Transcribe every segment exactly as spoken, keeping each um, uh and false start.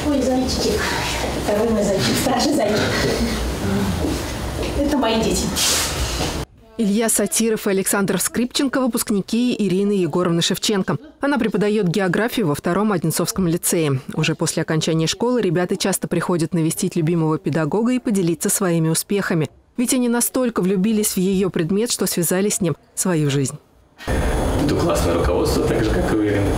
Ой, зайчик. Второй мой зайчик, старший зайчик. Это мои дети. Илья Сатиров и Александр Скрипченко – выпускники Ирины Егоровны Шевченко. Она преподает географию во втором Одинцовском лицее. Уже после окончания школы ребята часто приходят навестить любимого педагога и поделиться своими успехами. Ведь они настолько влюбились в ее предмет, что связали с ним свою жизнь. Веду классное руководство, так же, как и у Ирины.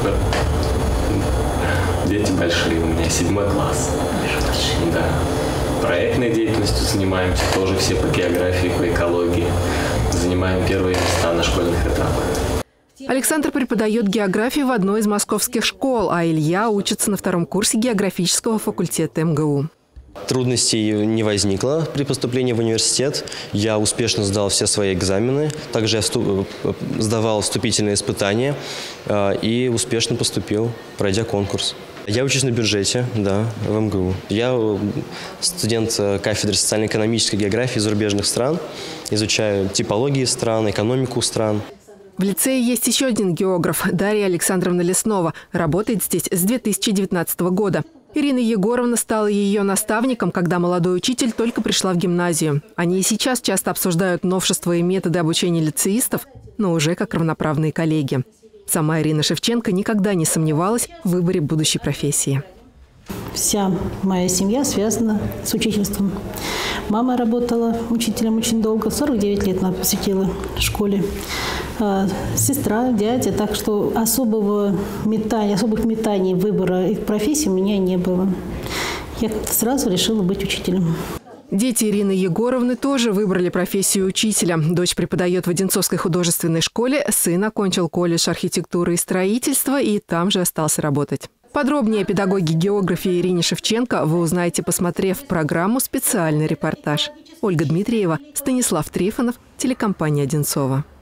Дети большие, у меня седьмой класс. Да. Проектной деятельностью занимаемся тоже все по географии, по экологии. Занимаем первые места на школьных этапах. Александр преподает географию в одной из московских школ, а Илья учится на втором курсе географического факультета эм гэ у. Трудностей не возникло при поступлении в университет. Я успешно сдал все свои экзамены. Также я сдавал вступительные испытания и успешно поступил, пройдя конкурс. Я учусь на бюджете, да, в эм гэ у. Я студент кафедры социально-экономической географии зарубежных стран. Изучаю типологии стран, экономику стран. В лицее есть еще один географ – Дарья Александровна Леснова. Работает здесь с две тысячи девятнадцатого года. Ирина Егоровна стала ее наставником, когда молодой учитель только пришла в гимназию. Они и сейчас часто обсуждают новшества и методы обучения лицеистов, но уже как равноправные коллеги. Сама Ирина Шевченко никогда не сомневалась в выборе будущей профессии. Вся моя семья связана с учительством. Мама работала учителем очень долго, сорок девять лет она посвятила школе. Сестра, дядя, так что особого метания, особых метаний выбора их профессии у меня не было. Я сразу решила быть учителем. Дети Ирины Егоровны тоже выбрали профессию учителя. Дочь преподает в Одинцовской художественной школе, сын окончил колледж архитектуры и строительства и там же остался работать. Подробнее о педагоге географии Ирине Шевченко вы узнаете, посмотрев программу «Специальный репортаж». Ольга Дмитриева, Станислав Трифонов, телекомпания «Одинцово».